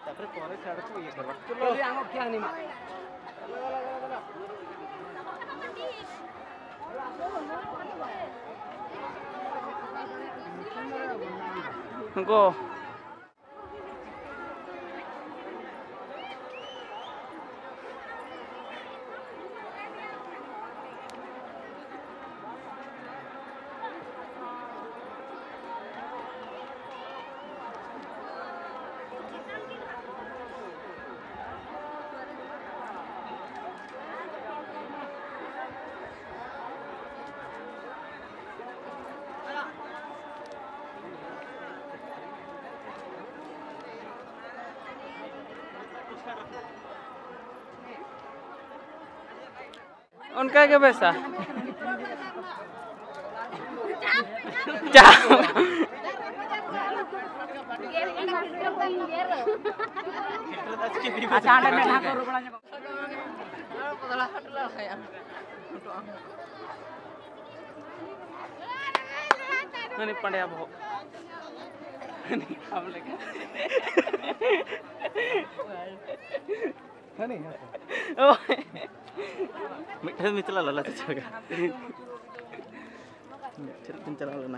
तापर कोरे छाड़ को ये करबा चलो रे आंगो क्या नहीं go उनका क्या पैसा नहीं पंड्या बहु नहीं हम लेके है नहीं मिठा मिचला लला चगा मिठा चला लेना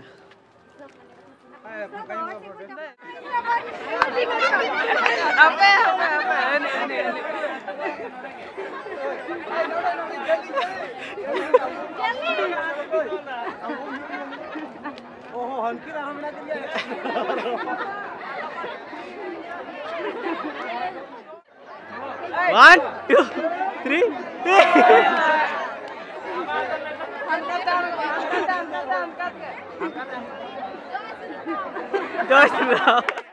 apa ini oh hanki na hamna kariya 1 2 3 Josh bro.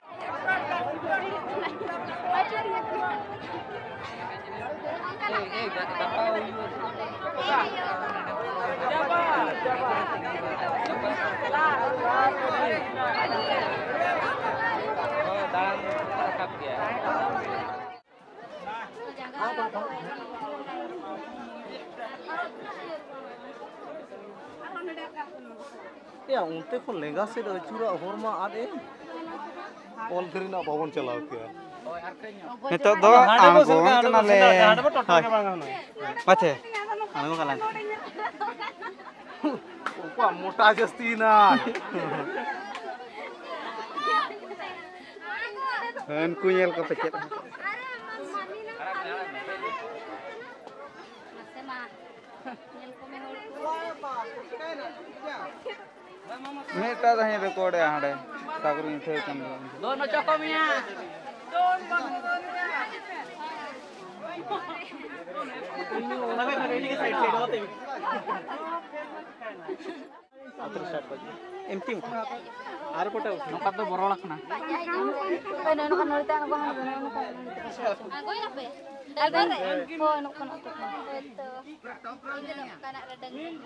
Ya unte ko lega se do chura horma ade all three na bawon chalao ke nito do anggo kana le pache anggo kalan upa mota jasti na han ku nyel ka pecet Meta dah ini record ya ada, takut ini saya kan. Dono cokomnya. Tapi hari ini side hote. Atur start bagi. Empty uta. Aru pota uta. Nokat tu borolak na. Pai nono kan nolita ano bang nono kan. Aku ya pe. Dalgare. Oh nono kan uta. Itu. Ini nono kan ada dengin.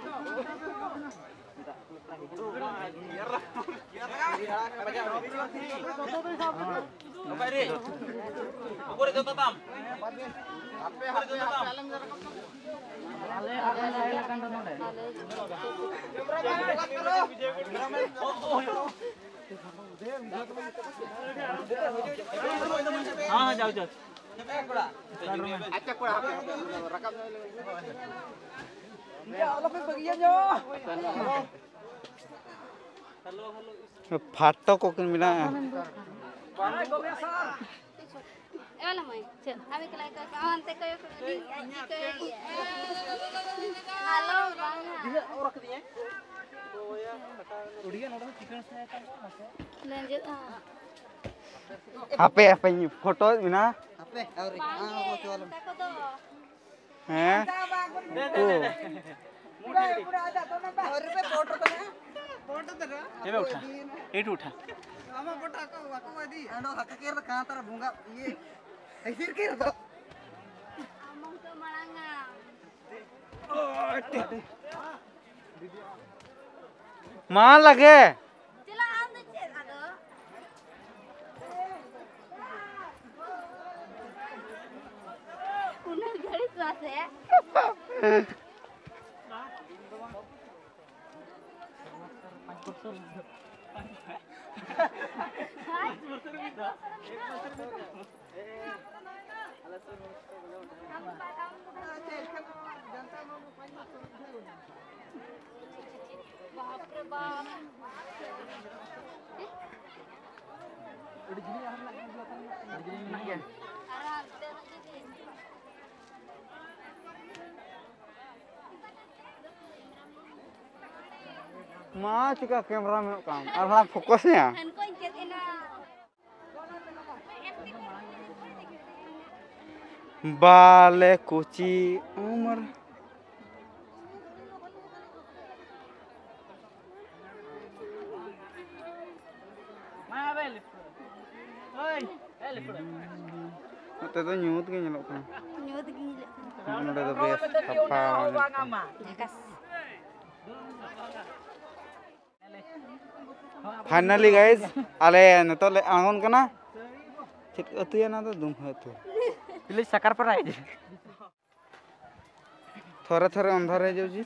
हाँ जाओ जाओ फाटो को किन बिना एला मैं चल हमें कलाई का अंते कयो हेलो दिया और रख दिए तो या उड़िया नोडा चिकन से लेंजे हापे हापे फोटो बिना हापे और हां चल हैं ओ पूरा पूरा आजा तो ना और पे फोटो तो ना फोटो तो ये उठा एट उठा आमा फोटो को वादी एंडो हक के कहां तारा भूंगा ये ऐसे के तो आमंग तो मळंगा मां लगे चला आम दे आदो उन्हें घड़ी स्वास है Ma cika kamera menuk kam. Arah fokusnya. Bale kuci umur. Itu tuh nyut ke nyelok kan? Nyut ke nyelok. Udah tuh bias apa? Finally guys, ale nito le angon kana. Cit itu ya nado dum itu. Pilih sakar पर आए थोड़े थोड़े अंधार है जो जी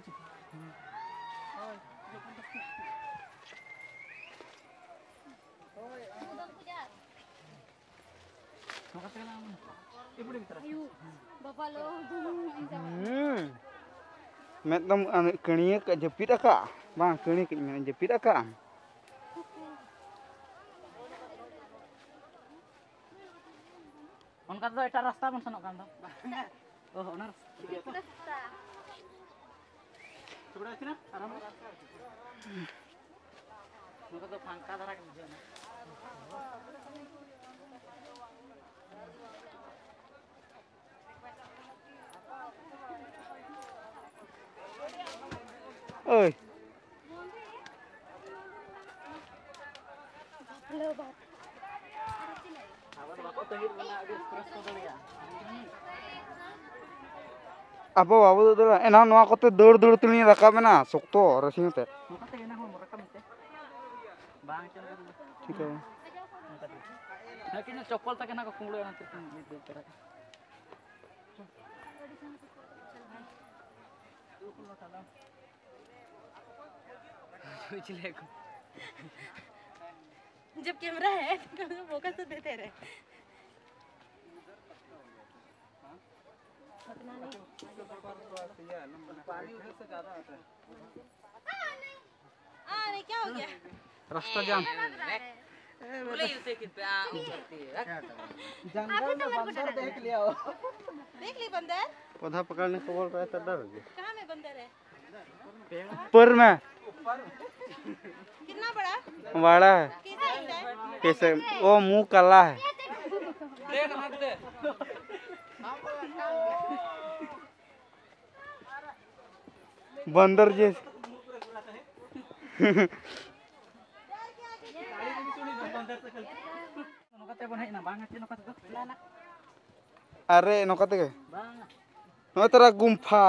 मैं तुम कणिया का जपीट का bang kini kini jepit akak on kata itu rasta man sanok kan oh onar coba sini aram muka tuh pangka darak bujana oi apa babu tuh lah enak nuak kote dur tulinya rakam mana sokto rasanya teh ठीक है लेकिन चप्पल तक ना कुंगलो ना तो ये तेरा जब कैमरा है तो फोकस तो देते रहे पानी उधर से ज्यादा आता है अरे क्या हो गया रास्ता जाम बोले उसे कितना जंगल में बंदर देख लिया हो देख ली बंदर पौधा पकड़ने को बोल रहा है तो डर गया कहाँ में बंदर है ऊपर में कितना बड़ा बड़ा है कैसे वो मुंह काला है बंदर जैसे अरे नौकते के नौ तेरा गुम्फा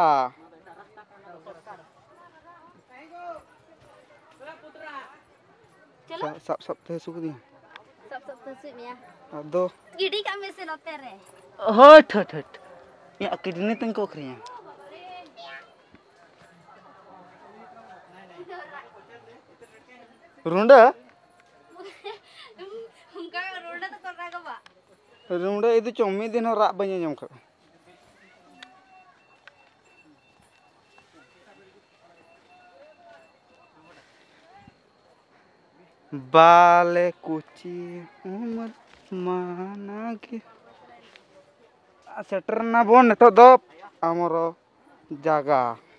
सब सब थे सुख दी सब थे सुख मिया दो गिडी का में से नते रे हट हट हट ये किडनी तंग को खरिया रुंडा उनका रुंडा तो कर रहा है बा रुंडा इधर चौमी दिन और रात बने जम कर बाले कुची उमर माना के सेटर ना बोन तो दो आमरो जागा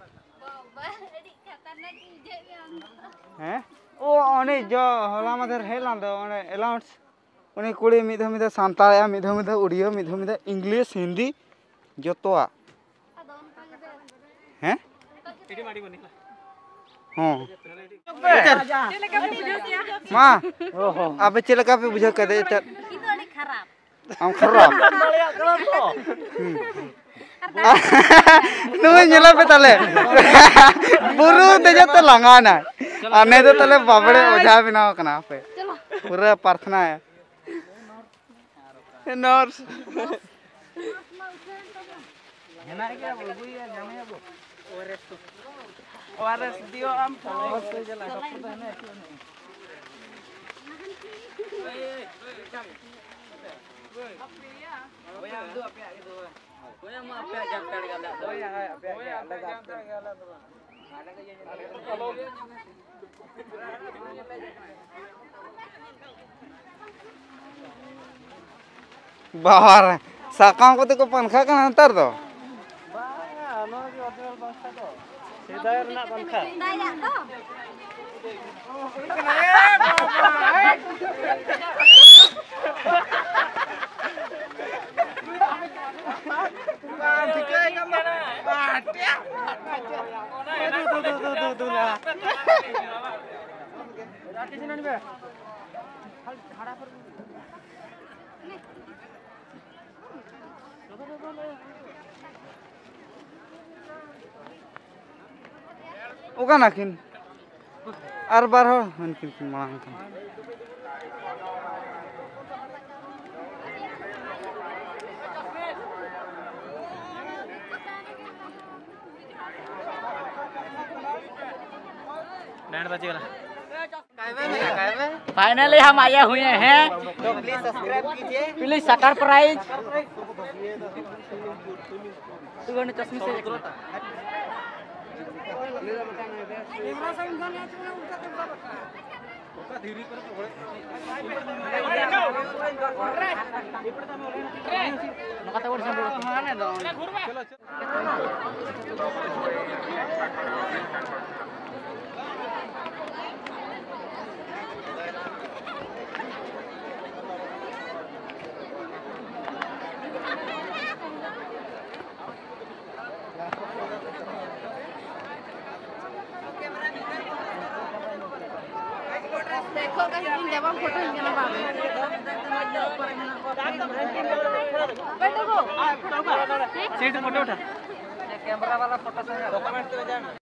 हैं ओ ओने जो होला मदर हेलान दो ओने अलाउंस ओने कुड़ी मिधा मिधा सांताया मिधा मिधा उड़िया मिधा मिधा इंग्लिश हिंदी जोतोआ हैं हाँ माँ अब चले का पे बुझा कर दे चल हम खराब नुए नीला पे तले बुरु तेज तो लंगाना अने तो तले बाबड़े ओझा बिनाव कना पे पूरा प्रार्थना है नर्स है क्या बोलबू ये जाने अब ओआरएस दियो हम बस से चला सब तो है ना ओया दो पे आगे दो ओया हम पे जब कर गला ओया पे लगा गला दो चलो बाहर साकाम को तो पंखा का अंतर दो ओका नाकिन आर बार हो हनकिन मांग बैंड बज गया। फाइनली हम आए हुए हैं, तो प्लीज सब्सक्राइब कीजिए, प्लीज सकर प्राइज चश्मे से देखो कहीं जब हम फोटो खींचना बाबू बैठो सीट फोटो उठा कैमरा वाला फोटो